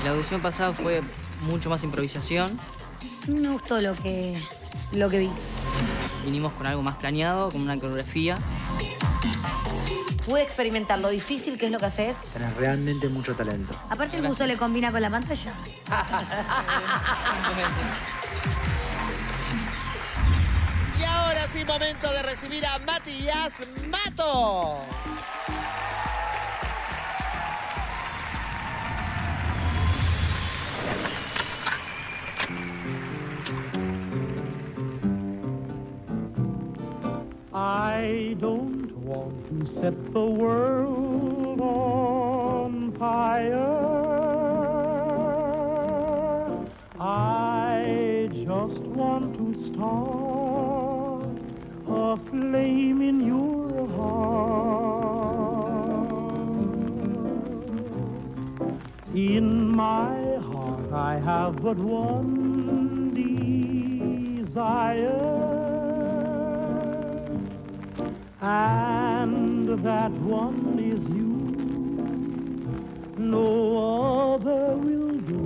La audición pasada fue mucho más improvisación. Me gustó lo que vi. Vinimos con algo más planeado, con una coreografía. Pude experimentar lo difícil que es lo que haces. Tenés realmente mucho talento. Aparte el buzo le combina con la pantalla. Y ahora sí, momento de recibir a Matías Mato. I don't want to set the world on fire. I just want to start a flame in your heart. In my heart I have but one desire. And that one is you, no other will do.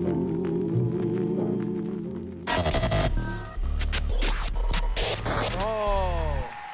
Oh.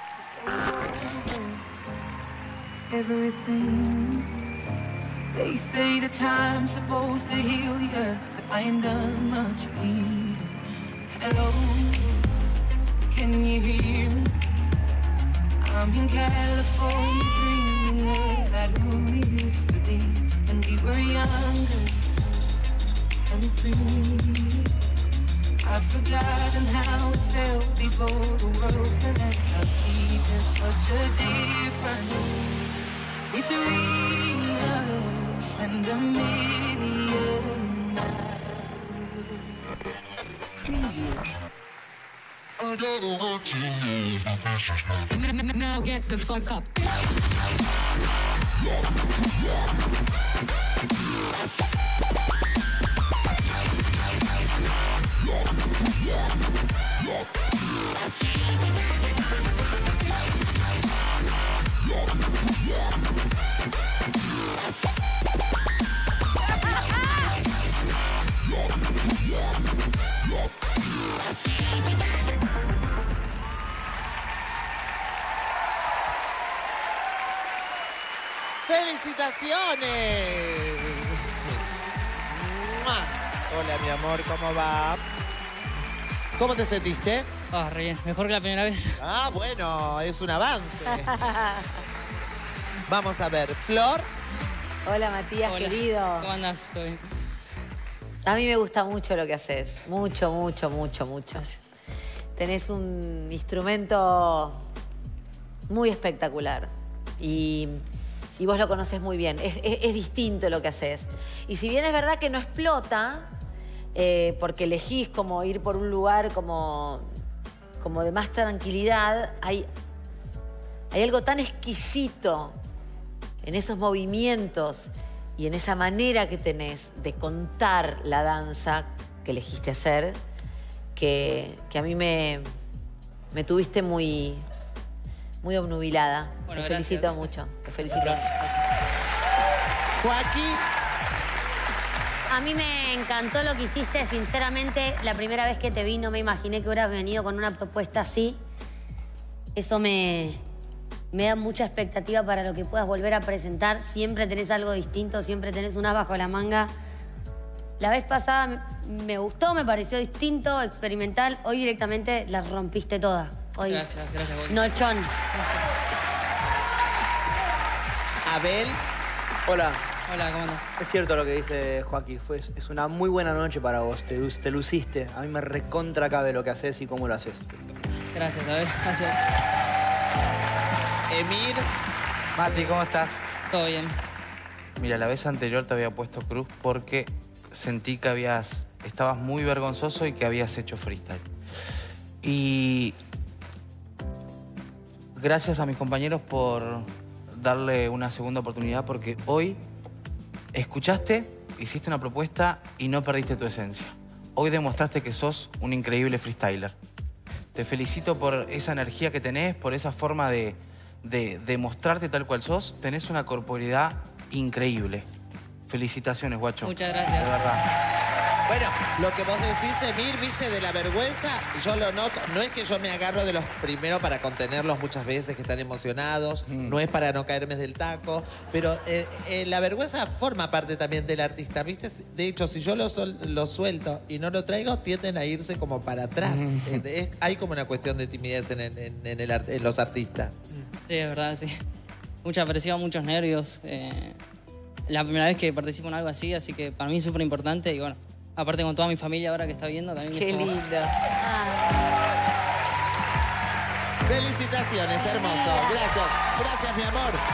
Everything they say the time's supposed to heal you, but I ain't done much bleeding. Hello, can you hear me? I'm in California dreaming about who we used to be when we were younger and free. I've forgotten how it felt before the world's been at our feet. There's such a difference between us and a million miles. I gotta want you. Now get the fuck up. ¡Felicitaciones! ¡Mua! Hola, mi amor, ¿cómo va? ¿Cómo te sentiste? Ah, re bien. Mejor que la primera vez. Ah, bueno, es un avance. Vamos a ver, Flor. Hola, Matías, Hola. querido. ¿Cómo andás? ¿Todo bien? A mí me gusta mucho lo que haces. Mucho, mucho, mucho, mucho. Gracias. Tenés un instrumento muy espectacular. Y vos lo conoces muy bien. Es distinto lo que haces. Y si bien es verdad que no explota, porque elegís como ir por un lugar como de más tranquilidad, hay algo tan exquisito en esos movimientos y en esa manera que tenés de contar la danza que elegiste hacer, que a mí me tuviste muy obnubilada. Bueno, Te gracias. felicito mucho. Te felicito. Joaquín. A mí me encantó lo que hiciste, sinceramente. La primera vez que te vi no me imaginé que hubieras venido con una propuesta así. Eso me da mucha expectativa para lo que puedas volver a presentar. Siempre tenés algo distinto, siempre tenés un as bajo la manga. La vez pasada me gustó, me pareció distinto, experimental. Hoy directamente la rompiste toda. Hoy. Gracias, Joaquín. Nochón. Abel. Hola, Hola, ¿cómo andás? es cierto lo que dice Joaquín, es una muy buena noche para vos, te luciste. A mí me recontra cabe lo que haces y cómo lo haces. Gracias, a ver. Gracias. Emir. Mati, ¿cómo estás? Todo bien. Mira, la vez anterior te había puesto cruz porque sentí que estabas muy vergonzoso y que habías hecho freestyle. Y gracias a mis compañeros por darle una segunda oportunidad porque hoy escuchaste, hiciste una propuesta y no perdiste tu esencia. Hoy demostraste que sos un increíble freestyler. Te felicito por esa energía que tenés, por esa forma de mostrarte tal cual sos. Tenés una corporalidad increíble. felicitaciones, guacho. Muchas gracias. De verdad. Bueno, lo que vos decís, Emir, viste, de la vergüenza, yo lo noto. No es que yo me agarro de los primeros para contenerlos muchas veces que están emocionados, no es para no caerme del taco, pero la vergüenza forma parte también del artista, ¿viste? De hecho, si yo lo suelto y no lo traigo, tienden a irse como para atrás. Hay como una cuestión de timidez en los artistas. Sí, es verdad, sí. Mucha presión, muchos nervios. La primera vez que participo en algo así que para mí es súper importante y bueno, aparte con toda mi familia ahora que está viendo también. Qué es como... lindo. Felicitaciones, hermoso. Gracias. Gracias, mi amor.